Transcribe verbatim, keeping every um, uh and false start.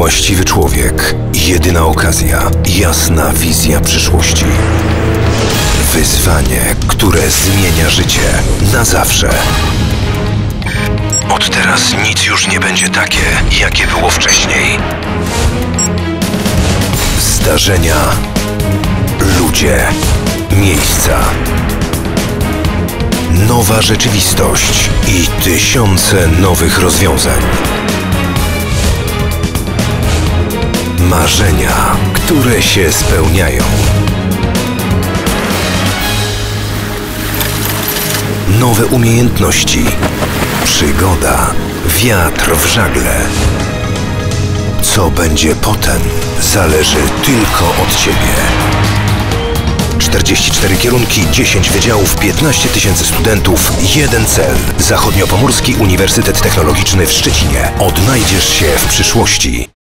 Właściwy człowiek, jedyna okazja, jasna wizja przyszłości. Wyzwanie, które zmienia życie na zawsze. Od teraz nic już nie będzie takie, jakie było wcześniej. Zdarzenia, ludzie, miejsca. Nowa rzeczywistość i tysiące nowych rozwiązań. Marzenia, które się spełniają. Nowe umiejętności. Przygoda. Wiatr w żagle. Co będzie potem, zależy tylko od Ciebie. czterdzieści cztery kierunki, dziesięć wydziałów, piętnaście tysięcy studentów, jeden cel. Zachodniopomorski Uniwersytet Technologiczny w Szczecinie. Odnajdziesz się w przyszłości.